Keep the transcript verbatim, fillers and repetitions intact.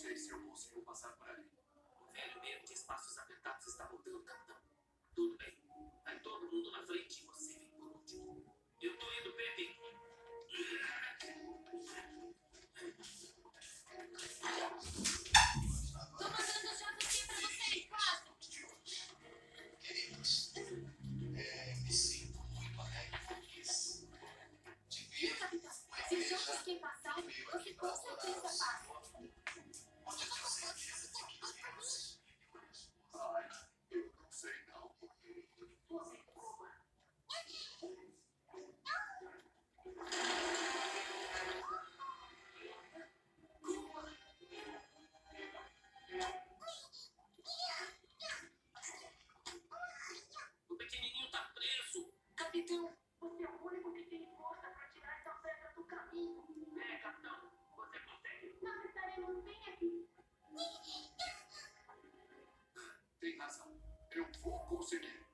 sei se eu consigo passar por ali. O velho medo de espaços apertados está voltando, capitão. Tudo bem. Vai todo mundo na frente e você vem por último. Eu tô indo, Pepe. Tô mandando já aqui pra vocês, façam! Queridos, é, me sinto muito alegre e feliz de ver Capitão, uma se o igreja João quer passar, meio você aqui com nas certeza horas passa. onde eu tenho certeza de que Deus ai, eu não sei não. Você coma. O pequenininho tá preso. Capitão, você é o único que tem força pra tirar essa pedra do caminho. É, capitão. Você consegue. Nós estaremos bem aqui. Tem razão. Eu vou conseguir.